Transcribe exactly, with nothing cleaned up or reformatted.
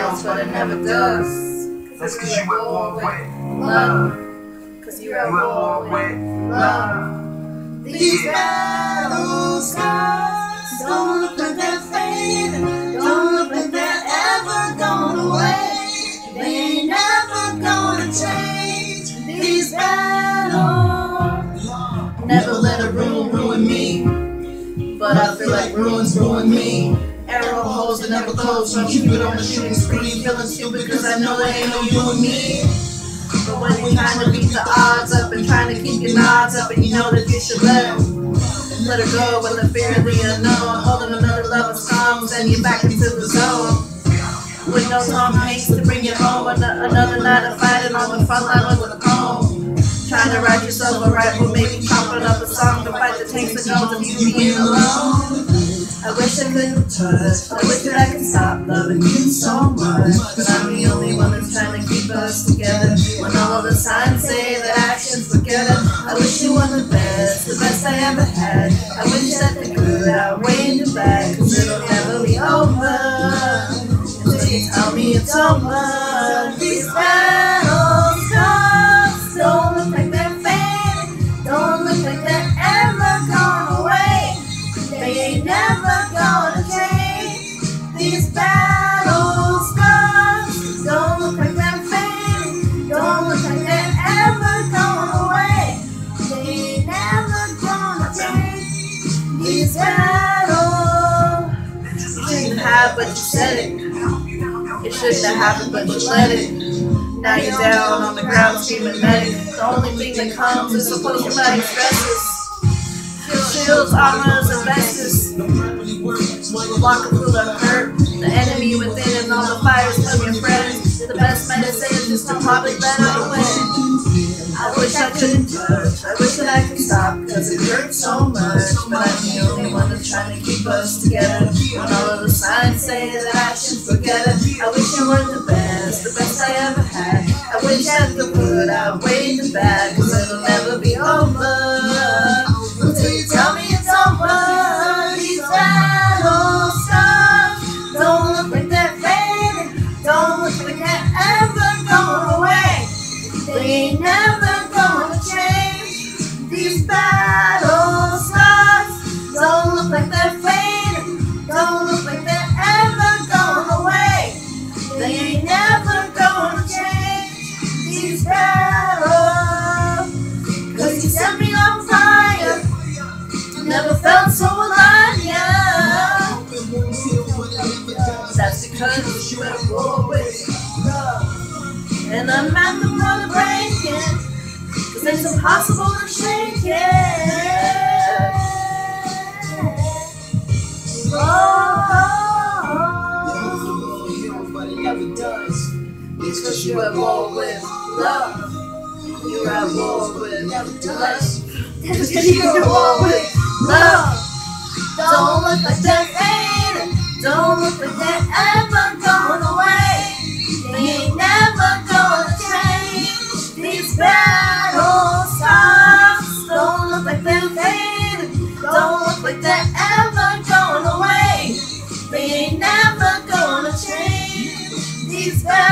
fights, but it never does. That's cause you at war with love. Cause you're at war with love. These battle scars don't look like they're fading, don't look like they're ever going away. They ain't never gonna change. These battles. Never let a ruin ruin me, but I feel like ruins ruin me. Arrow holes that never close, so keep it on the shooting screen. Feeling stupid cause I know there ain't no you and me. But when you're trying to beat the odds up and trying to keep your nods up, and you know that you should let them, let her go with the fear of the unknown. Holding another love of songs and you're back into the zone. With no Tom Hanks to bring you home, another night of fighting on the front line with a poem. Trying to write yourself a rap, but maybe chopping up a song to fight the tanks that knows of you being alone. I wish I could touch, I wish that I could stop loving you so much, but I'm the only one that's trying to keep us together. When all of the signs say that actions forget it, I wish you were the best, the best I ever had. I wish that the good outweighed the bad, cause it'll never be over until you tell me it's over. These battle scars don't look like they're fading, don't look like they're ever gone away. They ain't never gonna change. These battle scars don't look like they're fading, don't look like they're ever going away. They ain't never gonna change. These battles. You shouldn't have, but you said it. It shouldn't have happened, but you let it. Now you're down on the ground screaming medic. The only thing that comes is the post-traumatic stresses. Shields, armors, and vests. Lock a full of hurt. The enemy within and all the fires from your friends. The best medicine is just to probably let it away. I wish I couldn't touch, I wish that I could stop, cause it hurts so much. But I'm the only one that's trying to keep us together. When all of the signs say that I should forget it, I wish you were the best, the best I ever had. I wish that the good outweighed the bad, cause it'll never be over until you tell me it's over. These battle scars don't look like they're fading, don't look like they're ever going away. They ain't never gonna change. These battle scars don't look like they're fading, don't look like they're ever going away. They ain't never gonna change. These battles, cause you set me on fire. Never felt so alive, yeah. That's because you at war with love. And I'm at the point of breaking, cause it's impossible to shake it. Oh, nobody ever does. It's cause you're at war with love. You're at war with love. It's cause you're at war with love. Don't look like they're fading, don't look like they're ever going away. They ain't never gonna change. These battle scars don't look like they're fading, don't look like they're ever going away. They ain't never gonna change. These battles